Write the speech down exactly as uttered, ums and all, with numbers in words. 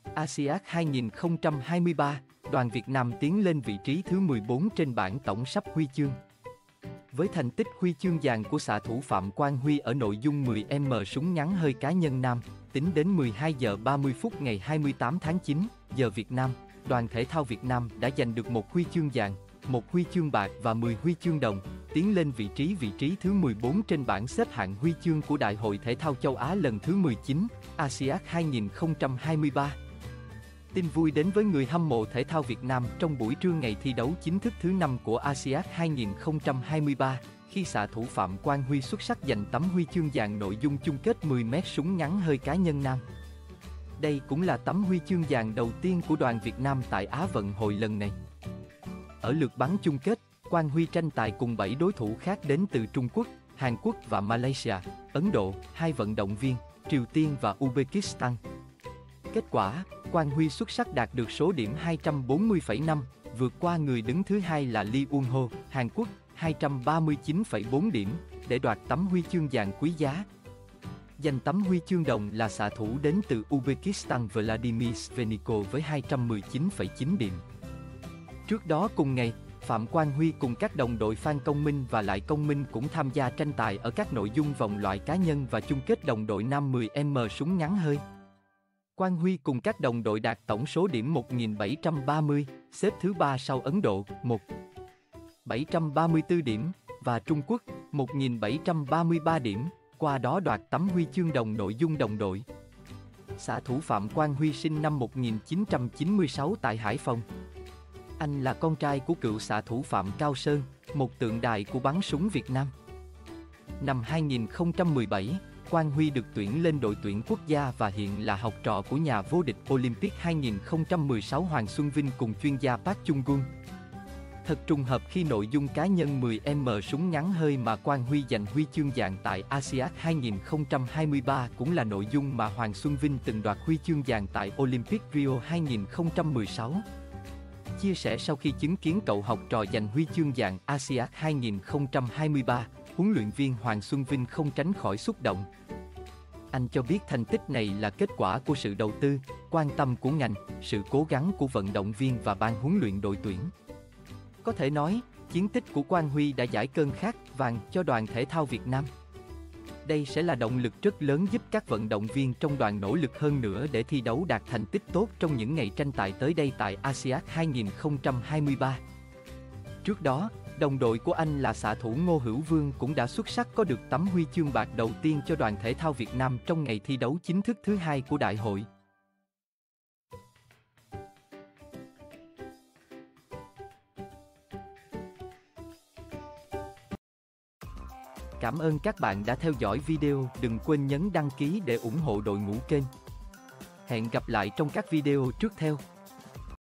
a si át hai không hai ba, đoàn Việt Nam tiến lên vị trí thứ mười bốn trên bảng tổng sắp huy chương. Với thành tích huy chương vàng của xạ thủ Phạm Quang Huy ở nội dung mười mét súng ngắn hơi cá nhân nam, tính đến mười hai giờ ba mươi phút ngày hai mươi tám tháng chín, giờ Việt Nam, đoàn thể thao Việt Nam đã giành được một huy chương vàng, một huy chương bạc và mười huy chương đồng, tiến lên vị trí vị trí thứ mười bốn trên bảng xếp hạng huy chương của Đại hội Thể thao Châu Á lần thứ mười chín, a si át hai không hai ba. Tin vui đến với người hâm mộ thể thao Việt Nam trong buổi trưa ngày thi đấu chính thức thứ năm của a si át hai không hai ba, khi xạ thủ Phạm Quang Huy xuất sắc giành tấm huy chương vàng nội dung chung kết mười mét súng ngắn hơi cá nhân nam. Đây cũng là tấm huy chương vàng đầu tiên của đoàn Việt Nam tại Á vận hội lần này. Ở lượt bắn chung kết, Quang Huy tranh tài cùng bảy đối thủ khác đến từ Trung Quốc, Hàn Quốc và Malaysia, Ấn Độ, hai vận động viên, Triều Tiên và Uzbekistan. Kết quả, Quang Huy xuất sắc đạt được số điểm hai trăm bốn mươi phẩy năm, vượt qua người đứng thứ hai là Lee Won Ho, Hàn Quốc, hai trăm ba mươi chín phẩy bốn điểm, để đoạt tấm huy chương vàng quý giá. Giành tấm huy chương đồng là xạ thủ đến từ Uzbekistan Vladimir Sveniko với hai trăm mười chín phẩy chín điểm. Trước đó cùng ngày, Phạm Quang Huy cùng các đồng đội Phan Công Minh và Lại Công Minh cũng tham gia tranh tài ở các nội dung vòng loại cá nhân và chung kết đồng đội nam mười mét súng ngắn hơi. Quang Huy cùng các đồng đội đạt tổng số điểm một nghìn bảy trăm ba mươi, xếp thứ ba sau Ấn Độ, một nghìn bảy trăm ba mươi tư điểm, và Trung Quốc, một nghìn bảy trăm ba mươi ba điểm, qua đó đoạt tấm huy chương đồng nội dung đồng đội. Xạ thủ Phạm Quang Huy sinh năm một nghìn chín trăm chín mươi sáu tại Hải Phòng. Anh là con trai của cựu xạ thủ Phạm Cao Sơn, một tượng đài của bắn súng Việt Nam. Năm hai nghìn không trăm mười bảy, Quang Huy được tuyển lên đội tuyển quốc gia và hiện là học trò của nhà vô địch Olympic hai nghìn không trăm mười sáu Hoàng Xuân Vinh cùng chuyên gia Park Chung-gun. Thật trùng hợp khi nội dung cá nhân mười mét súng ngắn hơi mà Quang Huy giành huy chương vàng tại a si át hai không hai ba cũng là nội dung mà Hoàng Xuân Vinh từng đoạt huy chương vàng tại Olympic Rio hai nghìn không trăm mười sáu. Chia sẻ sau khi chứng kiến cậu học trò giành huy chương vàng a si át hai không hai ba, huấn luyện viên Hoàng Xuân Vinh không tránh khỏi xúc động. Anh cho biết thành tích này là kết quả của sự đầu tư, quan tâm của ngành, sự cố gắng của vận động viên và ban huấn luyện đội tuyển. Có thể nói, chiến tích của Quang Huy đã giải cơn khát vàng cho đoàn thể thao Việt Nam. Đây sẽ là động lực rất lớn giúp các vận động viên trong đoàn nỗ lực hơn nữa để thi đấu đạt thành tích tốt trong những ngày tranh tài tới đây tại a si át hai không hai ba. Trước đó, đồng đội của anh là xạ thủ Ngô Hữu Vương cũng đã xuất sắc có được tấm huy chương bạc đầu tiên cho đoàn thể thao Việt Nam trong ngày thi đấu chính thức thứ hai của đại hội. Cảm ơn các bạn đã theo dõi video, đừng quên nhấn đăng ký để ủng hộ đội ngũ kênh. Hẹn gặp lại trong các video tiếp theo.